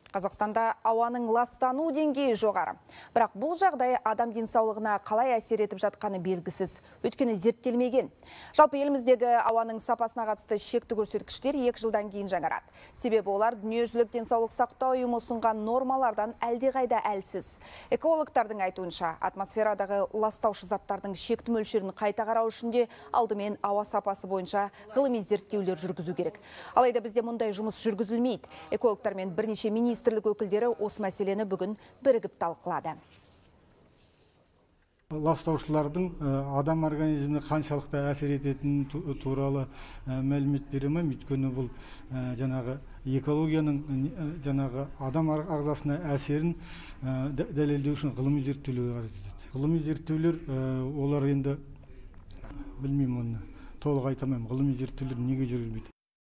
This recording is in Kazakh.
Қазақстанда ауаның ластану деңгейі жоғары. Бірақ бұл жағдай адам денсаулығына қалай әсер етіп жатқаны белгісіз, өйткені зерттелмеген. Жалпы еліміздегі ауаның сапасына қатысты шекті көрсеткіштер 2 жылдан кейін жаңарады. Себебі олар дүниежүзілік денсаулық сақтау ұйымы ұсынған нормалардан әлдеқайда әлсіз. Экологтардың айтуынша, атмосферадағы ластаушы заттардың шекті мөлшерін қайта қарау үшін де алдымен ауа сапасы бойынша ғылыми зерттеулер жүргізу керек. Алайда бізде мұндай жұмыс жүргізілмейді. Экологтармен бірнеше министрлік өкілдері осы мәселені бүгін бірігіп талқылады. Ластаушылардың адам организміне қаншалықты әсер ететіні туралы мәлімет бере алмаймын. Өйткені бұл жаңағы экологияның жаңағы адам ағзасына әсерін дәлелдеу үшін ғылыми зерттеулер қажет етеді. Ғылыми зерттеулер олар енді білмеймін, оны толық айта алмаймын. Ғылыми зерттеулер неге жүргізбейді?